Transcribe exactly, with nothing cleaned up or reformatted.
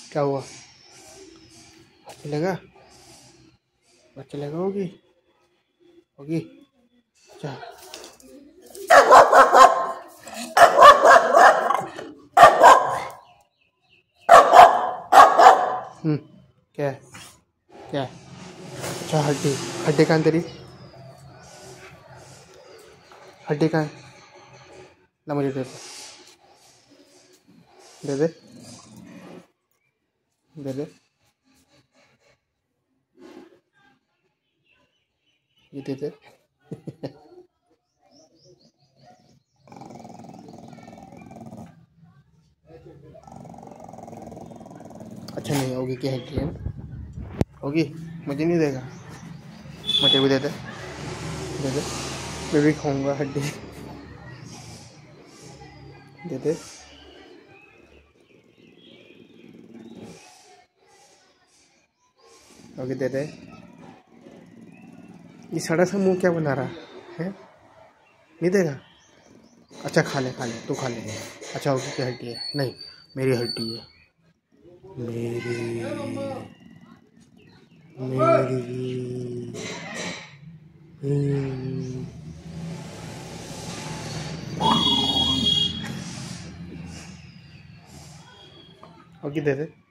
क्या हुआ? चलेगा? चलेगा? होगी होगी। अच्छा हम्म क्या है? क्या है? अच्छा हड्डी, हड्डी कहाँ तेरी? हड्डी कहाँ है? ना मुझे दे दे दे दे दे ये दे दे। अच्छा नहीं होगी क्या हड्डी है? होगी? मुझे नहीं देगा? मुझे भी दे दे दे दे। मैं भी खाऊंगा हड्डी। दे दे। होगी दे दे। ये सड़ा सा मुंह क्या बना रहा है? नहीं देगा? अच्छा खा ले खा ले तू खा ले। अच्छा होगी क्या हड्डी है? नहीं मेरी हड्डी है। मेरी मेरी हम्म। होगी दे दे।